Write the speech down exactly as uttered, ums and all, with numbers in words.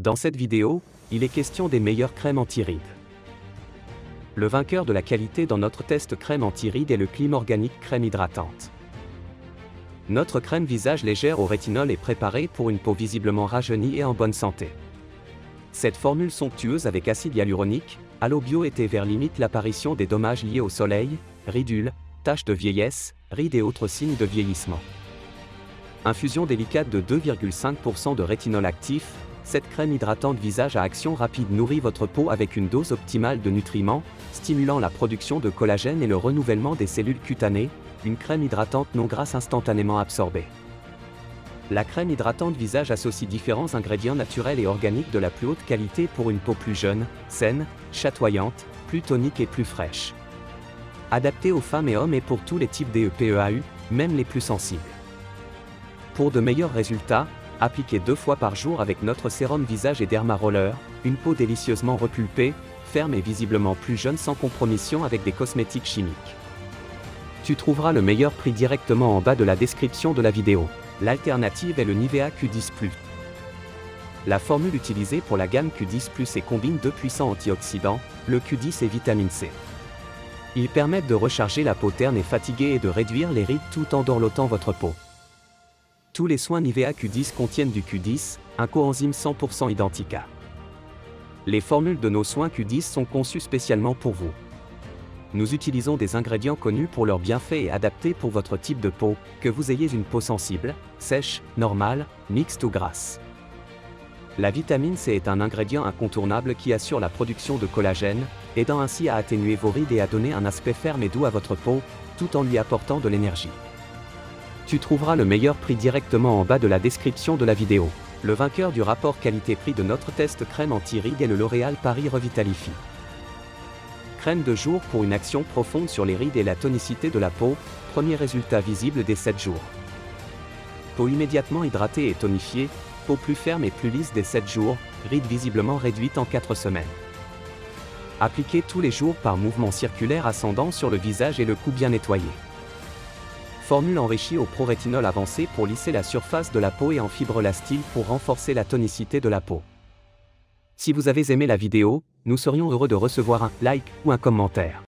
Dans cette vidéo, il est question des meilleures crèmes anti-rides. Le vainqueur de la qualité dans notre test crème anti-rides est le Clim Organic crème hydratante. Notre crème visage légère au rétinol est préparée pour une peau visiblement rajeunie et en bonne santé. Cette formule somptueuse avec acide hyaluronique, aloe bio et thé vert limite l'apparition des dommages liés au soleil, ridules, taches de vieillesse, rides et autres signes de vieillissement. Infusion délicate de deux virgule cinq pour cent de rétinol actif, cette crème hydratante visage à action rapide nourrit votre peau avec une dose optimale de nutriments, stimulant la production de collagène et le renouvellement des cellules cutanées, une crème hydratante non grasse instantanément absorbée. La crème hydratante visage associe différents ingrédients naturels et organiques de la plus haute qualité pour une peau plus jeune, saine, chatoyante, plus tonique et plus fraîche. Adaptée aux femmes et hommes et pour tous les types d'E P E A U, même les plus sensibles. Pour de meilleurs résultats, appliquez deux fois par jour avec notre sérum visage et Derma Roller, une peau délicieusement repulpée, ferme et visiblement plus jeune sans compromission avec des cosmétiques chimiques. Tu trouveras le meilleur prix directement en bas de la description de la vidéo. L'alternative est le Nivea Q dix plus. La formule utilisée pour la gamme Q dix plus et combine deux puissants antioxydants, le Q dix et vitamine C. Ils permettent de recharger la peau terne et fatiguée et de réduire les rides tout en dorlotant votre peau. Tous les soins Nivea Q dix contiennent du Q dix, un coenzyme cent pour cent Identica. Les formules de nos soins Q dix sont conçues spécialement pour vous. Nous utilisons des ingrédients connus pour leurs bienfaits et adaptés pour votre type de peau, que vous ayez une peau sensible, sèche, normale, mixte ou grasse. La vitamine C est un ingrédient incontournable qui assure la production de collagène, aidant ainsi à atténuer vos rides et à donner un aspect ferme et doux à votre peau, tout en lui apportant de l'énergie. Tu trouveras le meilleur prix directement en bas de la description de la vidéo. Le vainqueur du rapport qualité-prix de notre test crème anti-rides est le L'Oréal Paris Revitalify. Crème de jour pour une action profonde sur les rides et la tonicité de la peau, premier résultat visible dès sept jours. Peau immédiatement hydratée et tonifiée, peau plus ferme et plus lisse dès sept jours, rides visiblement réduites en quatre semaines. Appliquez tous les jours par mouvement circulaire ascendant sur le visage et le cou bien nettoyé. Formule enrichie au pro-rétinol avancé pour lisser la surface de la peau et en fibrelastine pour renforcer la tonicité de la peau. Si vous avez aimé la vidéo, nous serions heureux de recevoir un like ou un commentaire.